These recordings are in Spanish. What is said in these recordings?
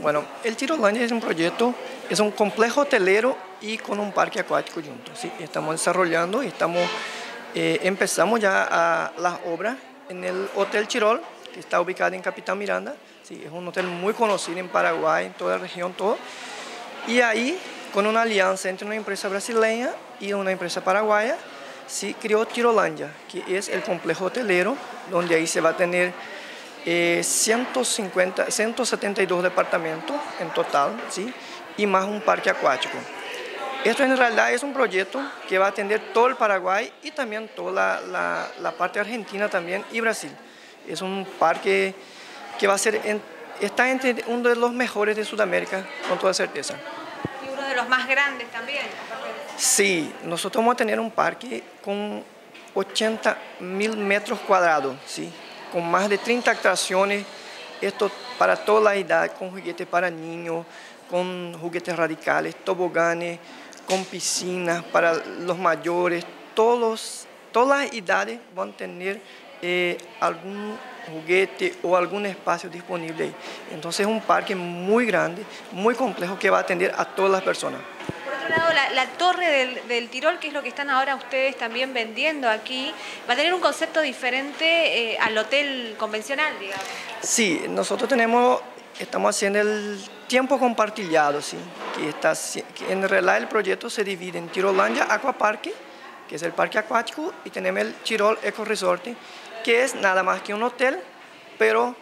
Bueno, el Tirolandia es un proyecto, es un complejo hotelero y con un parque acuático junto. ¿Sí? Estamos desarrollando y empezamos ya las obras en el Hotel Tirol, que está ubicado en Capitán Miranda. ¿Sí? Es un hotel muy conocido en Paraguay, en toda la región, todo. Y ahí, con una alianza entre una empresa brasileña y una empresa paraguaya, se creó Tirolandia, que es el complejo hotelero, donde ahí se va a tener 172 departamentos en total, ¿sí? Y más un parque acuático. Esto en realidad es un proyecto que va a atender todo el Paraguay y también toda la parte argentina también y Brasil. Es un parque que va a ser, está entre uno de los mejores de Sudamérica, con toda certeza. Y uno de los más grandes también. Sí, nosotros vamos a tener un parque con 80.000 metros cuadrados, ¿sí? Con más de 30 atracciones, esto para toda la edad, con juguetes para niños, con juguetes radicales, toboganes, con piscinas para los mayores, todas las edades van a tener algún juguete o algún espacio disponible ahí. Entonces es un parque muy grande, muy complejo que va a atender a todas las personas. Por otro lado, la torre del Tirol, que es lo que están ahora ustedes también vendiendo aquí, va a tener un concepto diferente al hotel convencional, digamos. Sí, nosotros estamos haciendo el tiempo compartido, ¿sí? Que en realidad el proyecto se divide en Tirolandia Aquaparque, que es el parque acuático, y tenemos el Tirol Eco Resort, que es nada más que un hotel, pero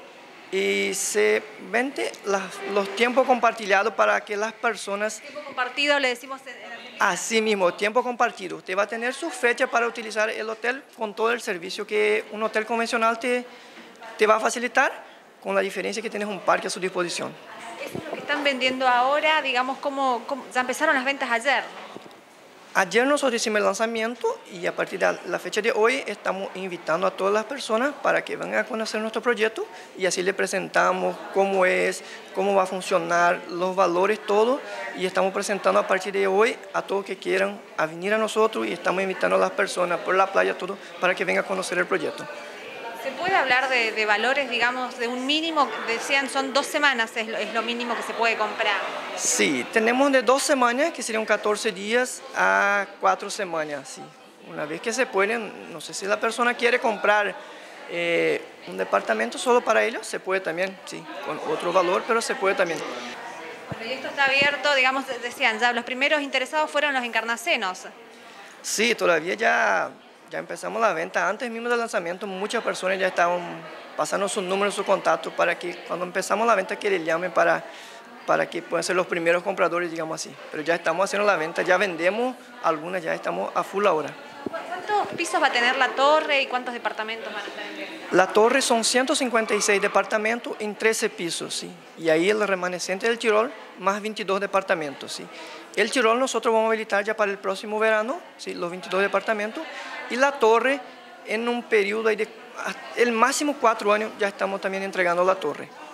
se vende los tiempos compartidos para que las personas... Tiempo compartido le decimos en Argentina. Así mismo, tiempo compartido. Usted va a tener su fecha para utilizar el hotel con todo el servicio que un hotel convencional te va a facilitar, con la diferencia que tienes un parque a su disposición. Eso es lo que están vendiendo ahora, digamos, ya empezaron las ventas ayer. Ayer nosotros hicimos el lanzamiento y a partir de la fecha de hoy estamos invitando a todas las personas para que vengan a conocer nuestro proyecto y así les presentamos cómo es, cómo va a funcionar, los valores, todo. Y estamos presentando a partir de hoy a todos que quieran a venir a nosotros y estamos invitando a las personas por la playa, todo, para que vengan a conocer el proyecto. ¿Se puede hablar de valores, digamos, de un mínimo? Decían, son 2 semanas, es lo mínimo que se puede comprar. Sí, tenemos de 2 semanas, que serían 14 días, a 4 semanas. Sí. Una vez que se pueden, no sé si la persona quiere comprar un departamento solo para ellos, se puede también, sí, con otro valor, pero se puede también. Bueno, y esto está abierto, digamos, decían, ya los primeros interesados fueron los encarnacenos. Sí, todavía ya empezamos la venta. Antes mismo del lanzamiento, muchas personas ya estaban pasando su número, su contacto, para que cuando empezamos la venta que les llamen para que puedan ser los primeros compradores, digamos así. Pero ya estamos haciendo la venta, ya vendemos algunas, ya estamos a full ahora. ¿Cuántos pisos va a tener la torre y cuántos departamentos van a tener? La torre son 156 departamentos en 13 pisos, ¿sí? Y ahí el remanescente del Tirol, más 22 departamentos, ¿sí? El Tirol nosotros vamos a habilitar ya para el próximo verano, ¿sí? Los 22 departamentos. Y la torre, en un periodo de el máximo 4 años, ya estamos también entregando la torre.